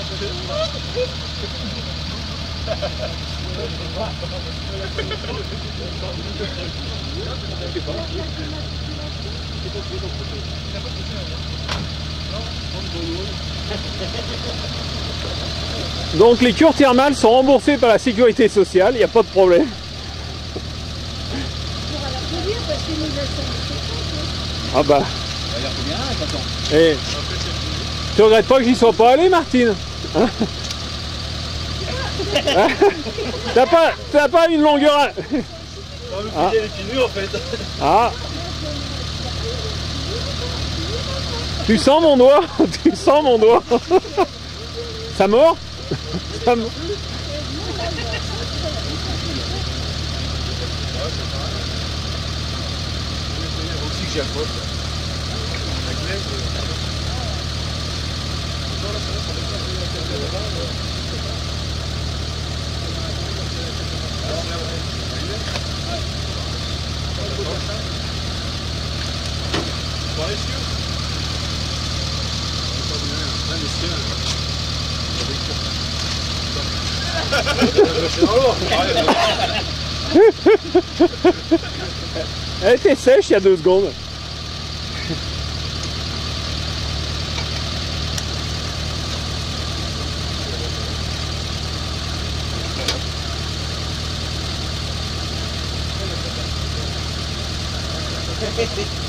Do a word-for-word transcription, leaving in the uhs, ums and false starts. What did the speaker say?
Donc les cures thermales sont remboursées par la sécurité sociale, il n'y a pas de problème. Ah bah. Et tu regrettes pas que j'y sois pas allé, Martine, hein? T'as pas, t'as pas une longueur à... Ah. En fait. Ah. Tu sens mon doigt? Tu sens mon doigt? Ça mord? Ça mord. Aussi que j'approche. La glaise. Elle était sèche il y a deux secondes. Hehehe